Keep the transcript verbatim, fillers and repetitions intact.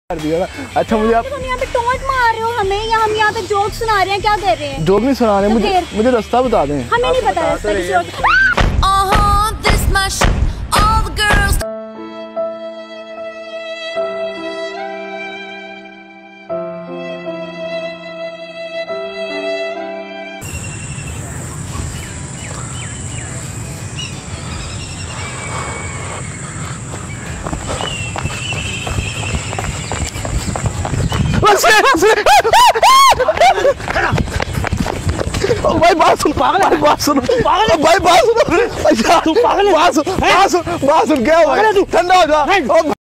कर दिया ना। अच्छा मुझे आप तुम यहाँ पे टोंट मार रहे हो हमें, या हम यहाँ पे जोक सुना रहे हैं, क्या कर रहे हैं? जोक नहीं सुना रहे, मुझे मुझे रास्ता बता दें। हमें नहीं पता रास्ता किसी और भाई बात सुन पागल है, बात सुन पागल है भाई, बात सुन, अच्छा तू पागल है, बात सुन, बात सुन, बात सुन, क्या हुआ? ठंडा हो जा।